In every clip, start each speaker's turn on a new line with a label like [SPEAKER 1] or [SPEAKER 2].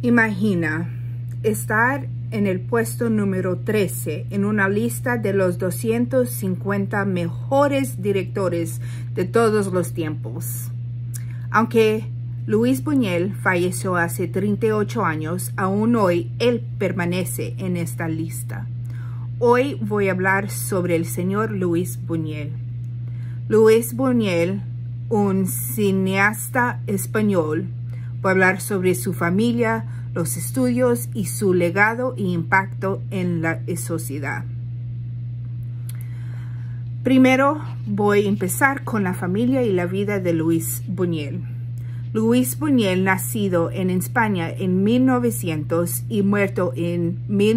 [SPEAKER 1] Imagina estar en el puesto número 13 en una lista de los 250 mejores directores de todos los tiempos. Aunque Luis Buñuel falleció hace 38 años, aún hoy él permanece en esta lista. Hoy voy a hablar sobre el señor Luis Buñuel. Luis Buñuel, un cineasta español, voy a hablar sobre su familia, los estudios y su legado e impacto en la sociedad. Primero voy a empezar con la familia y la vida de Luis Buñuel. Luis Buñuel, nacido en España en 1900 y muerto en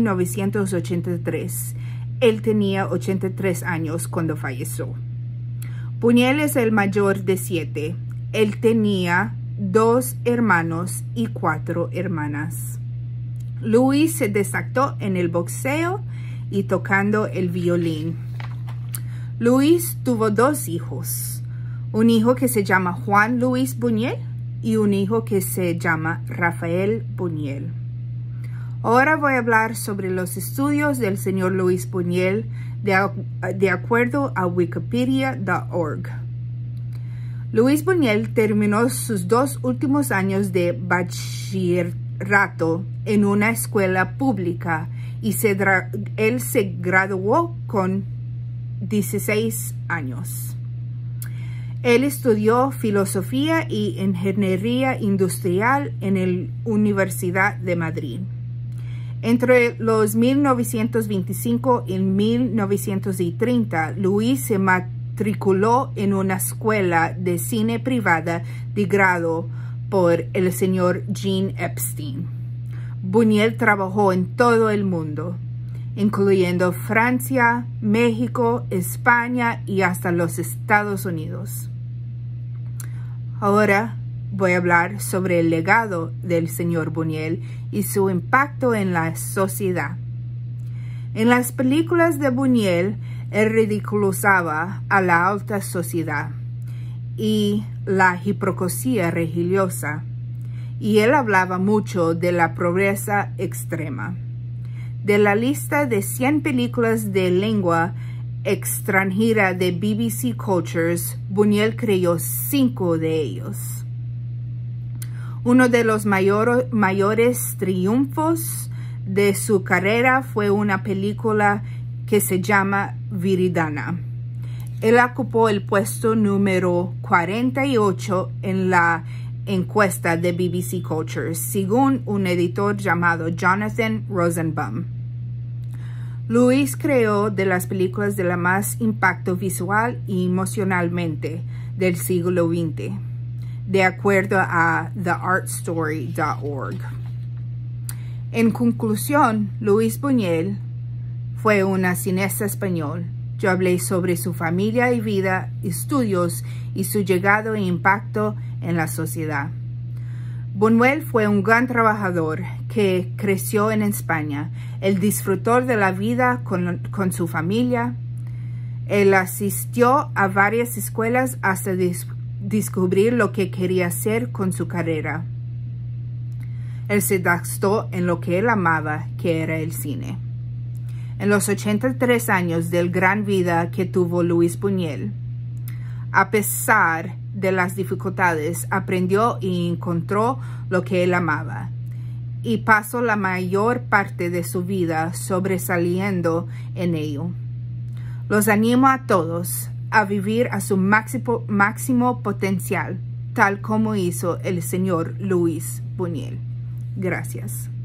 [SPEAKER 1] 1983. Él tenía 83 años cuando falleció. Buñuel es el mayor de 7. Él tenía 2 hermanos y 4 hermanas. Luis se destacó en el boxeo y tocando el violín. Luis tuvo 2 hijos, un hijo que se llama Juan Luis Buñuel y un hijo que se llama Rafael Buñuel. Ahora voy a hablar sobre los estudios del señor Luis Buñuel de acuerdo a wikipedia.org. Luis Buñuel terminó sus 2 últimos años de bachillerato en una escuela pública y él se graduó con 16 años. Él estudió filosofía y ingeniería industrial en la Universidad de Madrid. Entre los 1925 y 1930, Luis se matriculó en una escuela de cine privada de grado por el señor Gene Epstein. Buñuel trabajó en todo el mundo, incluyendo Francia, México, España y hasta los Estados Unidos. Ahora voy a hablar sobre el legado del señor Buñuel y su impacto en la sociedad. En las películas de Buñuel, él ridiculizaba a la alta sociedad y la hipocresía religiosa, y él hablaba mucho de la pobreza extrema. De la lista de 100 películas de lengua extranjera de BBC Cultures, Buñuel creó 5 de ellos. Uno de los mayores triunfos de su carrera fue una película que se llama Viridiana. Él ocupó el puesto número 48 en la encuesta de BBC Cultures, según un editor llamado Jonathan Rosenbaum. Luis creó de las películas de la más impacto visual y emocionalmente del siglo XX, de acuerdo a theartstory.org. En conclusión, Luis Buñuel fue un cineasta español. Yo hablé sobre su familia y vida, estudios y su llegado e impacto en la sociedad. Buñuel fue un gran trabajador que creció en España. Él disfrutó de la vida con su familia. Él asistió a varias escuelas hasta descubrir lo que quería hacer con su carrera. Él se gastó en lo que él amaba, que era el cine. En los 83 años de gran vida que tuvo Luis Buñuel, a pesar de las dificultades, aprendió y encontró lo que él amaba, y pasó la mayor parte de su vida sobresaliendo en ello. Los animo a todos a vivir a su máximo potencial, tal como hizo el señor Luis Buñuel. Gracias.